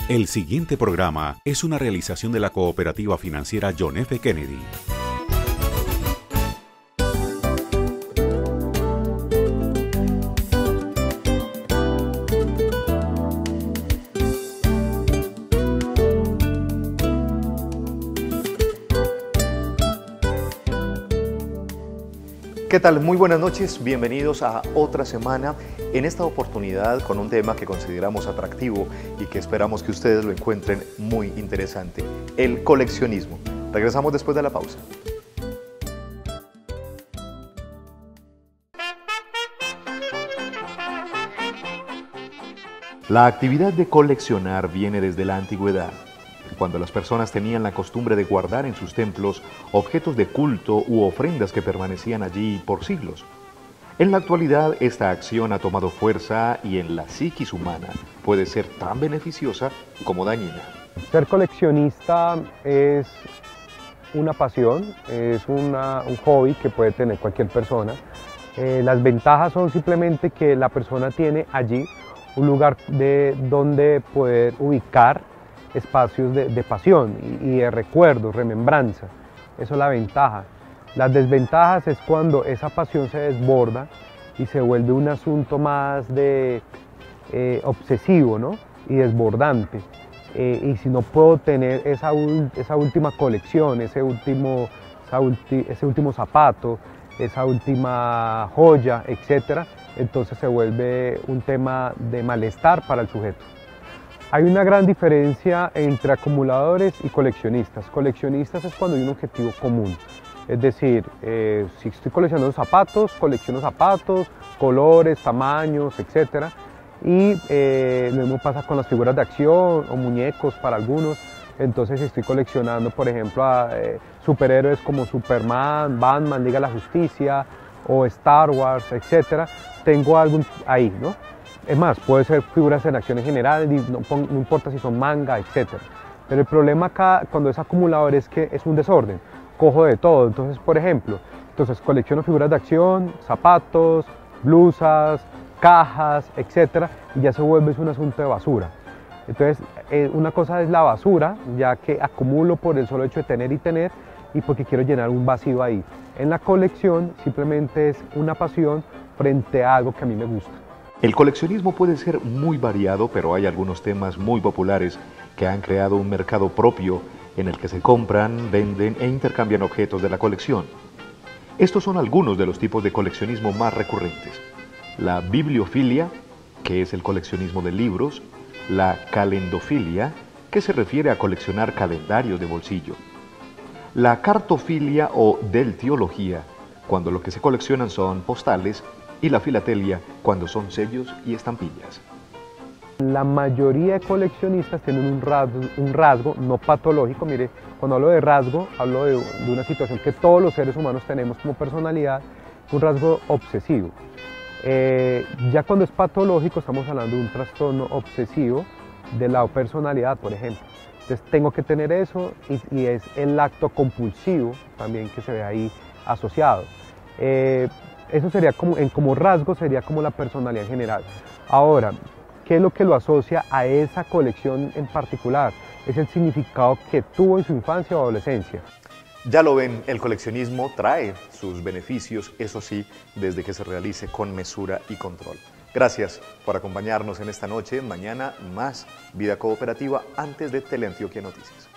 El siguiente programa es una realización de la cooperativa financiera John F. Kennedy. ¿Qué tal? Muy buenas noches, bienvenidos a otra semana, en esta oportunidad con un tema que consideramos atractivo y que esperamos que ustedes lo encuentren muy interesante, el coleccionismo. Regresamos después de la pausa. La actividad de coleccionar viene desde la antigüedad, cuando las personas tenían la costumbre de guardar en sus templos objetos de culto u ofrendas que permanecían allí por siglos. En la actualidad, esta acción ha tomado fuerza y en la psiquis humana puede ser tan beneficiosa como dañina. Ser coleccionista es una pasión, es un hobby que puede tener cualquier persona. Las ventajas son simplemente que la persona tiene allí un lugar donde poder ubicar espacios de pasión y de recuerdo, remembranza. Eso es la ventaja. Las desventajas es cuando esa pasión se desborda y se vuelve un asunto más de obsesivo, ¿no? Y desbordante. Y si no puedo tener esa última colección, ese último zapato, esa última joya, etc., entonces se vuelve un tema de malestar para el sujeto. Hay una gran diferencia entre acumuladores y coleccionistas. Coleccionistas es cuando hay un objetivo común. Es decir, si estoy coleccionando zapatos, colecciono zapatos, colores, tamaños, etc. Y lo mismo pasa con las figuras de acción o muñecos para algunos. Entonces, si estoy coleccionando, por ejemplo, a superhéroes como Superman, Batman, Liga de la Justicia o Star Wars, etc., tengo algo ahí, ¿no? Es más, puede ser figuras en acción en general, no importa si son manga, etc. Pero el problema acá, cuando es acumulador, es que es un desorden. Cojo de todo. Entonces, por ejemplo, colecciono figuras de acción, zapatos, blusas, cajas, etc. Y ya se vuelve un asunto de basura. Entonces, una cosa es la basura, ya que acumulo por el solo hecho de tener y porque quiero llenar un vacío ahí. En la colección simplemente es una pasión frente a algo que a mí me gusta. El coleccionismo puede ser muy variado, pero hay algunos temas muy populares que han creado un mercado propio en el que se compran, venden e intercambian objetos de la colección. Estos son algunos de los tipos de coleccionismo más recurrentes. La bibliofilia, que es el coleccionismo de libros, la calendofilia, que se refiere a coleccionar calendarios de bolsillo, la cartofilia o deltiología, cuando lo que se coleccionan son postales, y la filatelia, cuando son sellos y estampillas. La mayoría de coleccionistas tienen un rasgo no patológico. Mire, cuando hablo de rasgo, hablo de una situación que todos los seres humanos tenemos como personalidad, un rasgo obsesivo. Ya cuando es patológico, estamos hablando de un trastorno obsesivo de la personalidad, por ejemplo. Entonces tengo que tener eso y es el acto compulsivo también que se ve ahí asociado. Eso sería como rasgo, sería como la personalidad en general. Ahora, ¿qué es lo que lo asocia a esa colección en particular? Es el significado que tuvo en su infancia o adolescencia. Ya lo ven, el coleccionismo trae sus beneficios, eso sí, desde que se realice con mesura y control. Gracias por acompañarnos en esta noche. Mañana más Vida Cooperativa antes de Teleantioquia Noticias.